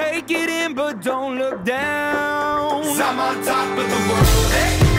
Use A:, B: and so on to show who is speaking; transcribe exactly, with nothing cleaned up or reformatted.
A: Take it in, but don't look down.
B: 'Cause I'm on top of the world. Hey.